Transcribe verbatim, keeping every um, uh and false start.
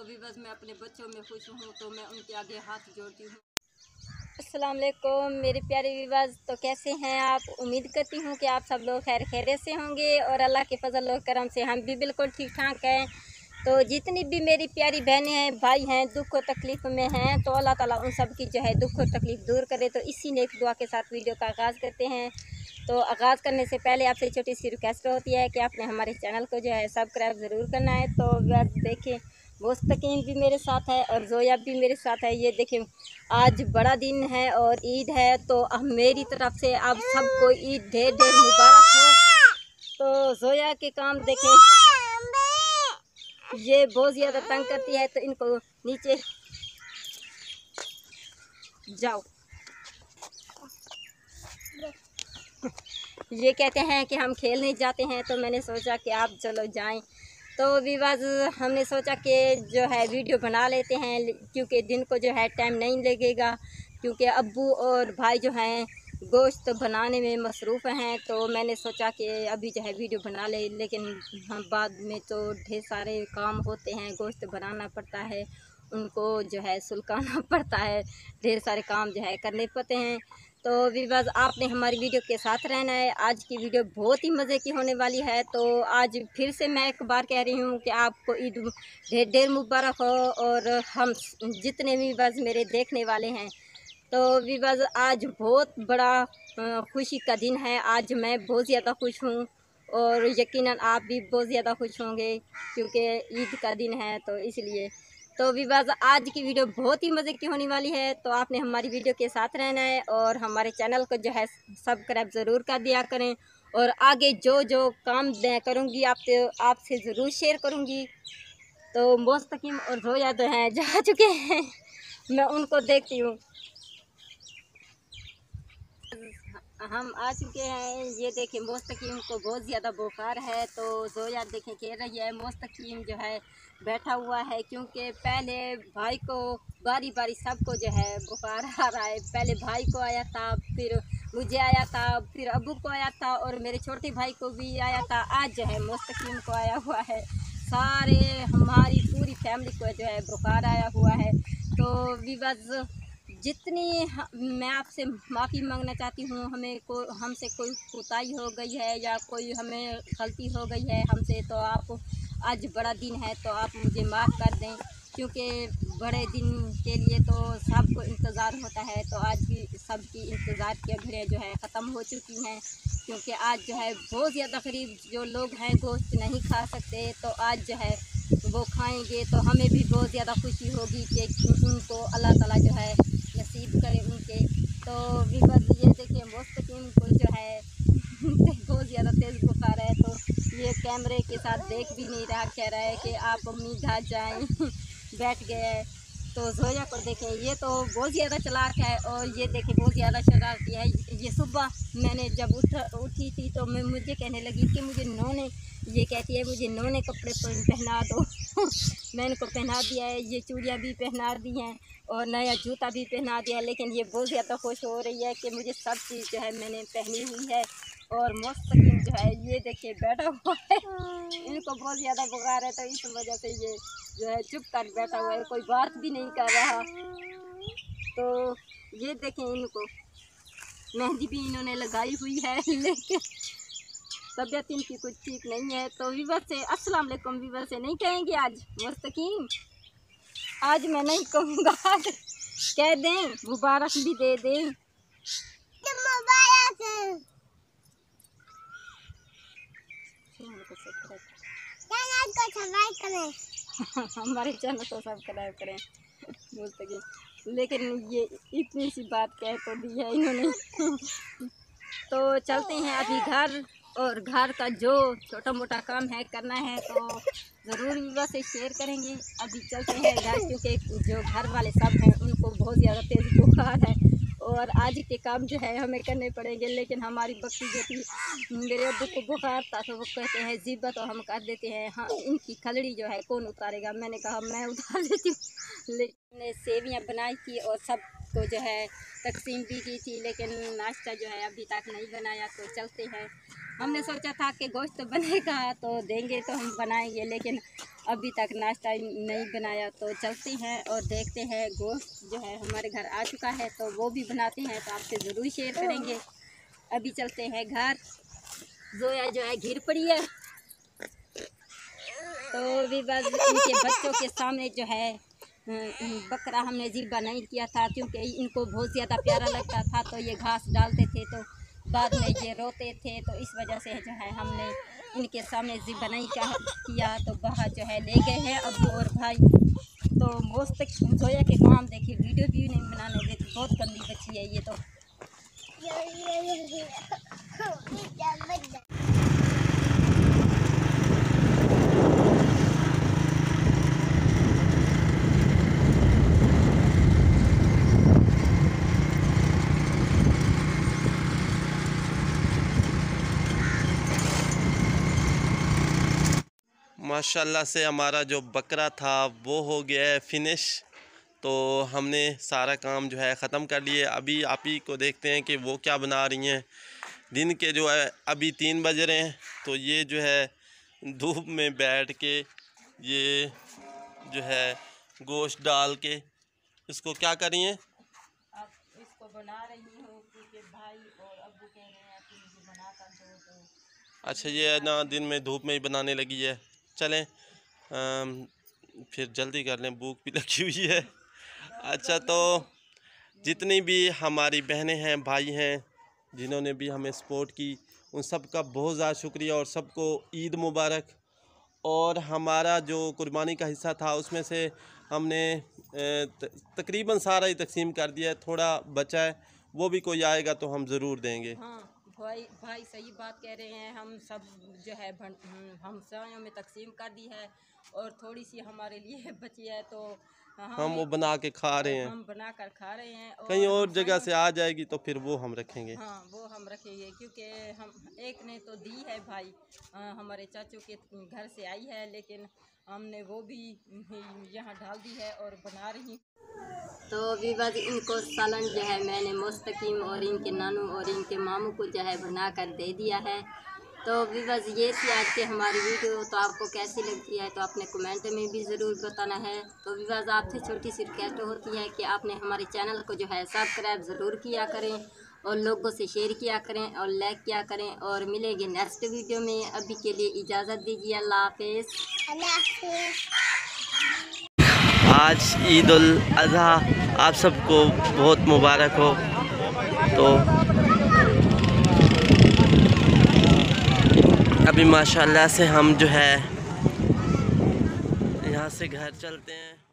तो भी बस मैं अपने बच्चों में खुश हूँ, तो मैं उनके आगे हाथ जोड़ती हूँ। अस्सलाम वालेकुम मेरे प्यारे विवास, तो कैसे हैं आप? उम्मीद करती हूँ कि आप सब लोग खैर खैरियत से होंगे और अल्लाह के फजल और करम से हम भी बिल्कुल ठीक ठाक हैं। तो जितनी भी मेरी प्यारी बहनें हैं, भाई हैं, दुख और तकलीफ़ में हैं, तो अल्लाह ताला उन सब की जो है दुख और तकलीफ़ दूर करे। तो इसी नेक दुआ के साथ वीडियो का आगाज़ करते हैं। तो आगाज़ करने से पहले आपसे छोटी सी रिक्वेस्ट होती है कि आपने हमारे चैनल को जो है सब्सक्राइब ज़रूर करना है। तो बस देखें, मुस्तकीम भी मेरे साथ है और जोया भी मेरे साथ है। ये देखें, आज बड़ा दिन है और ईद है, तो अब मेरी तरफ से आप सबको ईद ढेर ढेर मुबारक हो। तो जोया के काम देखें, ये बहुत ज़्यादा तंग करती है, तो इनको नीचे जाओ। ये कहते हैं कि हम खेलने जाते हैं, तो मैंने सोचा कि आप चलो जाएं। तो विवाज हमने सोचा कि जो है वीडियो बना लेते हैं, क्योंकि दिन को जो है टाइम नहीं लगेगा, क्योंकि अब्बू और भाई जो हैं गोश्त बनाने में मसरूफ़ हैं। तो मैंने सोचा कि अभी जो है वीडियो बना ले, लेकिन हम बाद में तो ढेर सारे काम होते हैं, गोश्त बनाना पड़ता है, उनको जो है सुलगाना पड़ता है, ढेर सारे काम जो है करने पड़ते हैं। तो विवाज आपने हमारी वीडियो के साथ रहना है। आज की वीडियो बहुत ही मज़े की होने वाली है। तो आज फिर से मैं एक बार कह रही हूँ कि आपको ईद ढेर ढेर मुबारक हो, और हम जितने भी विवाज मेरे देखने वाले हैं, तो विवाज आज बहुत बड़ा खुशी का दिन है। आज मैं बहुत ज़्यादा खुश हूँ और यकीनन आप भी बहुत ज़्यादा खुश होंगे, क्योंकि ईद का दिन है, तो इसलिए। तो विवाज आज की वीडियो बहुत ही मज़े की होने वाली है। तो आपने हमारी वीडियो के साथ रहना है और हमारे चैनल को जो है सब्सक्राइब ज़रूर कर दिया करें, और आगे जो जो काम मैं करूँगी आप आपसे ज़रूर शेयर करूँगी। तो मुस्तकीम और जोया तो हैं जा चुके हैं, मैं उनको देखती हूँ। हम आ चुके हैं। ये देखें, मुस्तकीम को बहुत ज़्यादा बुखार है, तो जोया देखें खेल रही है, मुस्तकीम जो है बैठा हुआ है, क्योंकि पहले भाई को बारी बारी सबको जो है बुखार आ रहा है। पहले भाई को आया था, फिर मुझे आया था, फिर अब्बू को आया था, और मेरे छोटे भाई को भी आया था। आज जो है मुस्तकीम को आया हुआ है। सारे हमारी पूरी फैमिली को जो है बुखार आया हुआ है। तो विवाज जितनी मैं आपसे माफ़ी मांगना चाहती हूँ, हमें को हमसे कोई कोताही हो गई है या कोई हमें गलती हो गई है हमसे, तो आप आज बड़ा दिन है, तो आप मुझे माफ़ कर दें, क्योंकि बड़े दिन के लिए तो सबको इंतज़ार होता है। तो आज भी सबकी इंतज़ार की घड़ियाँ जो है ख़त्म हो चुकी हैं, क्योंकि आज जो है बहुत ज़्यादा गरीब जो लोग हैं गोश्त नहीं खा सकते, तो आज जो है वो खाएंगे, तो हमें भी बहुत ज़्यादा खुशी होगी कि उनको अल्लाह ताला जो है नसीब करे उनके। तो भी बस ये देखिए, मुस्तकीम को जो है बहुत ज़्यादा तेज़ बुखार है, तो ये कैमरे के साथ देख भी नहीं रहा, कह रहा है कि आप अम्मी घर जाएं बैठ गए। तो जोया को देखें, ये तो बहुत ज़्यादा चालाक है, और ये देखें बहुत ज़्यादा शरारती है। ये सुबह मैंने जब उठ उठी थी, तो मैं मुझे कहने लगी कि मुझे नौने, ये कहती है मुझे नौने कपड़े पहना दो मैं इनको पहना दिया है, ये चूड़ियाँ भी पहना दी हैं और नया जूता भी पहना दिया है। लेकिन ये बहुत ज़्यादा खुश हो रही है कि मुझे सब चीज़ जो है मैंने पहनी हुई है। और मुस्तकीम जो है ये देखिए बैठा हुआ है, इनको बहुत ज़्यादा बुखार है, तो इस वजह से ये जो है चुप कर बैठा हुआ है, कोई बात भी नहीं कर रहा। तो ये देखें, इनको मेहंदी भी इन्होंने लगाई हुई है, लेकिन तबीयत इनकी कुछ ठीक नहीं है। तो विवर से अस्सलाम वालेकुम विवर से नहीं कहेंगे आज मुस्तकीम? आज मैं नहीं कहूँगा, कह दें, मुबारक भी दे दें। हमारे चैनल को सब्सक्राइब करें मुस्तकीम। लेकिन ये इतनी सी बात कह तो दी है इन्होंने तो चलते हैं अभी घर, और घर का जो छोटा मोटा काम है करना है तो ज़रूर विवाह से शेयर करेंगे। अभी चलते हैं घर, क्योंकि जो घर वाले सब हैं उनको बहुत ज़्यादा तेज़ बुखार है, और आज के काम जो है हमें करने पड़ेंगे। लेकिन हमारी बच्ची जो थी, मेरे अब्बू को बुखार था, तो वो कहते हैं जिब्बा तो हम कर देते हैं, हाँ इनकी खलड़ी जो है कौन उतारेगा? मैंने कहा मैं उतार देती हूँ। लेकिन सेवियाँ बनाई थी और सब को जो है तकसीम भी की थी, लेकिन नाश्ता जो है अभी तक नहीं बनाया। तो चलते हैं, हमने सोचा था कि गोश्त बनेगा तो देंगे, तो हम बनाएंगे, लेकिन अभी तक नाश्ता नहीं बनाया। तो चलते हैं और देखते हैं। गोश्त जो है हमारे घर आ चुका है तो वो भी बनाते हैं, तो आपसे ज़रूर शेयर करेंगे। अभी चलते हैं घर। जोया जो है घिर पड़ी है, तो भी बस इनके बच्चों के सामने जो है बकरा हमने ज़िबा नहीं किया था, क्योंकि इनको बहुत ज़्यादा प्यारा लगता था। तो ये घास डालते थे तो बाद में ये रोते थे, तो इस वजह से जो है हमने इनके सामने ज़िबा नहीं किया। तो बाहर जो है ले गए हैं अब्बू और भाई। तो मोस्त जोया के काम देखिए, वीडियो भी नहीं बनाने देती, बहुत गंदी बच्ची है ये तो। माशाल्लाह से हमारा जो बकरा था वो हो गया है फिनिश। तो हमने सारा काम जो है ख़त्म कर लिए। अभी आप ही को देखते हैं कि वो क्या बना रही हैं। दिन के जो है अभी तीन बज रहे हैं, तो ये जो है धूप में बैठ के ये जो है गोश्त डाल के इसको क्या कर रही हैं? अब इसको बना रही हूँ क्योंकि भाई और अब्बू कह रहे हैं कि मुझे बना कर दो। तो अच्छा, ये ना दिन में धूप में ही बनाने लगी है। चलें फिर जल्दी कर लें, भूख भी लगी हुई है। अच्छा, तो जितनी भी हमारी बहनें हैं, भाई हैं, जिन्होंने भी हमें सपोर्ट की, उन सब का बहुत ज़्यादा शुक्रिया और सबको ईद मुबारक। और हमारा जो कुर्बानी का हिस्सा था उसमें से हमने तकरीबन सारा ही तकसीम कर दिया है। थोड़ा बचा है, वो भी कोई आएगा तो हम ज़रूर देंगे। हाँ भाई भाई सही बात कह रहे हैं। हम सब जो है हम सायों में तकसीम कर दी है और थोड़ी सी हमारे लिए बची है, तो हम, हम वो बना के खा रहे हैं। हम बना कर खा रहे हैं। और कहीं और जगह से आ जाएगी तो फिर वो हम रखेंगे। हाँ वो हम रखेंगे, क्योंकि हम एक ने तो दी है भाई, आ, हमारे चाचू के घर से आई है, लेकिन हमने वो भी यहाँ डाल दी है और बना रही। तो अभी बस इनको सालन जो है मैंने मुस्तकीम और इनके नानू और इनके मामू को जो है बना कर दे दिया है। तो अभी बस ये थी आज की हमारी वीडियो। तो आपको कैसी लगती है तो आपने कमेंट में भी ज़रूर बताना है। तो अभी बस आपसे छोटी सी रिक्वेस्ट होती है कि आपने हमारे चैनल को जो है सब्सक्राइब ज़रूर किया करें और लोगों से शेयर किया करें और लाइक किया करें। और मिलेंगे नेक्स्ट वीडियो में। अभी के लिए इजाज़त दीजिए। अल्लाह हाफिज़। आज ईद उल अज़हा आप सबको बहुत मुबारक हो। तो अभी माशाल्लाह से हम जो है यहाँ से घर चलते हैं।